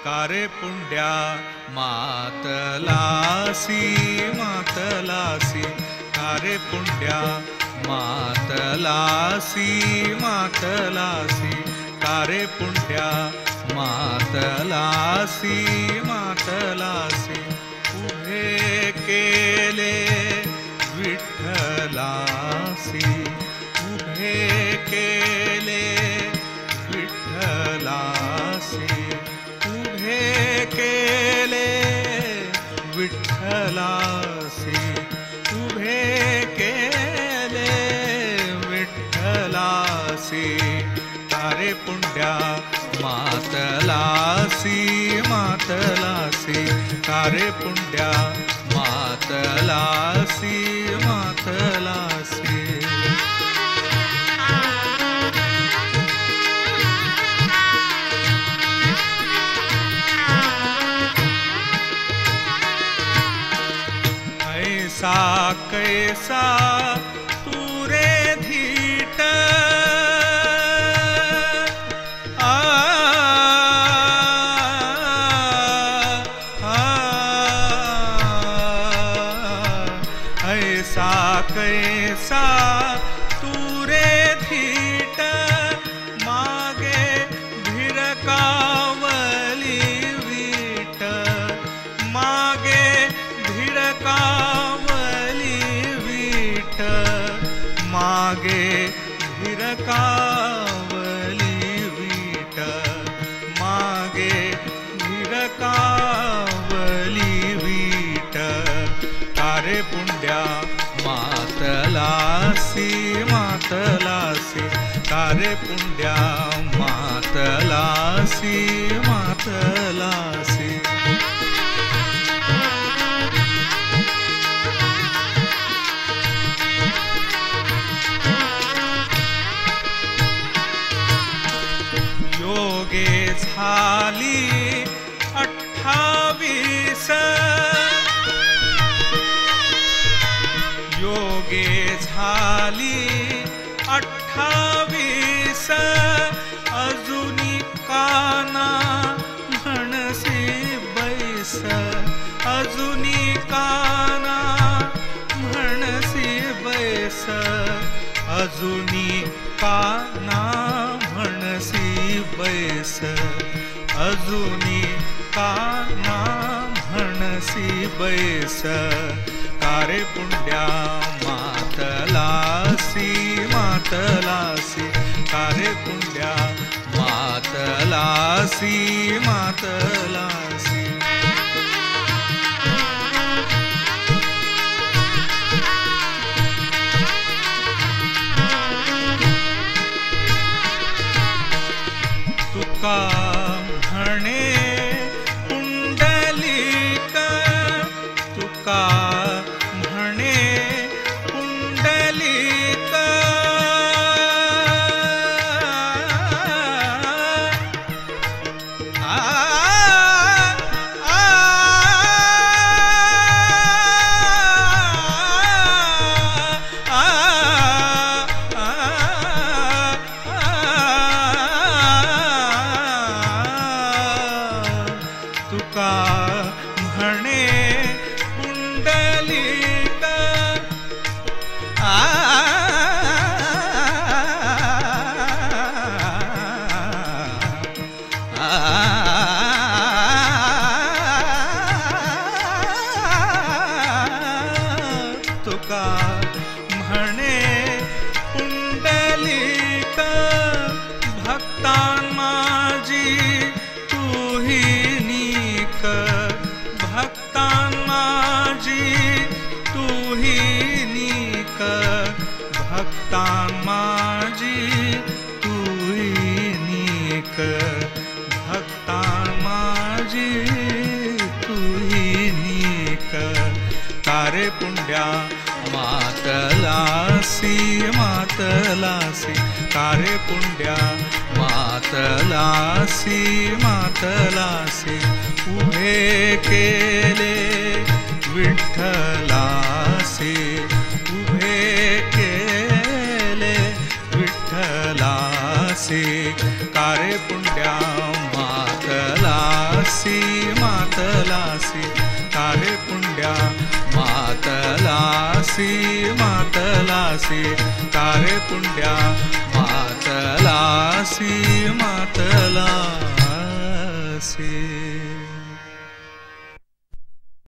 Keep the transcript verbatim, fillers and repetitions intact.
कारे पुंड्या मातलासी मातलासी कारे पुंड्या मातलासी मातलासी कारे पुंड्या मातलासी मातलासी उभे केले विठ्ठलासी उभे केले विठ्ठलासी उभे केले विठ्ठलासी उभे केले विठ्ठलासी कारे पुंड्या मातलासी मातलासी कारे पुंड्या मातलासी मातलासी ऐसा कैसा तुरे धीट ऐसा कैसा तुरे धीट मागे भिरकावली वीट मागे भिरकावली वीट मागे भिरकावली वीट मागे भिरकावली वीट कारे पुंड्या मातलासी मातलासी कारे पुंड्या मातलासी मातलासी योगे झाली अठ्ठावीस योगे झाली अठ्ठावीस अजुनी काना म्हणसी बैस अजुनी काना म्हणसी बैस अजुनी काना म्हणसी बैस अजुनी काना म्हणसी बैस कारे पुंड्या मातलासी मातलासी कारे पुंड्या मातलासी मातलासी तुका म्हणे पुंडलिक तुका म्हणे पुंडलिक आ आ तुका म्हणे पुंडलिक आ तुका म्हणे पुंडलिक भक्तां माझी तुही नीक भक्तां माझी तुही नीक भक्तां माझी तुही नीक भक्तां माझी तुही नीक कारे पुंड्या मातलासी मातलासी कारे पुंड्या मातलासी मातलासी उभे केले विठ्ठलासी उभे केले विठ्ठलासी कारे पुंड्या मातलासी मातलासी मातलासी कारे पुंड्या मातलासी मातलासी